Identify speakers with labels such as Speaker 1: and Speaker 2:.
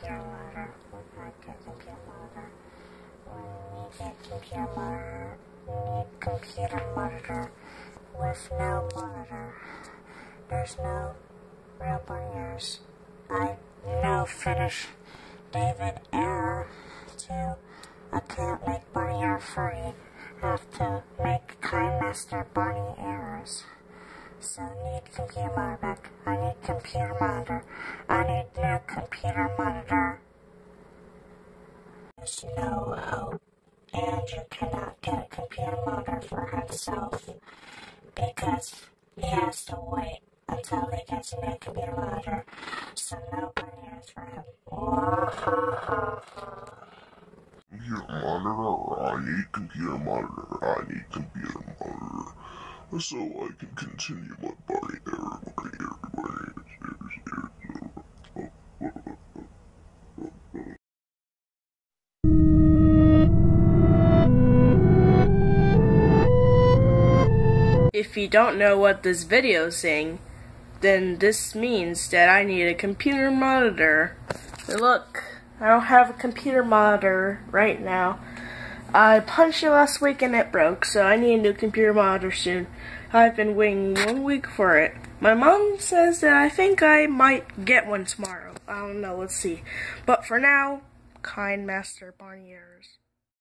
Speaker 1: computer monitor. We need a computer monitor. We need a computer monitor. We need a computer monitor with no monitor. There's no real bunny ears. I know finish David error to I can't make bunny ear free. Have to make Kind Master bunny errors. So need computer monitor. I need computer monitor. I need new computer monitor. There's no hope. Andrew cannot get a computer monitor for himself because he has to wait until he gets a new computer monitor. So no bunny ears for him.
Speaker 2: Computer monitor, I need computer monitor, I need computer monitor, so I can continue my bunny error.
Speaker 3: If you don't know what this video is saying, then this means that I need a computer monitor. And look, I don't have a computer monitor right now. I punched it last week and it broke, so I need a new computer monitor soon. I've been waiting 1 week for it. My mom says that I think I might get one tomorrow. I don't know, let's see. But for now, Kind Master bunny ears.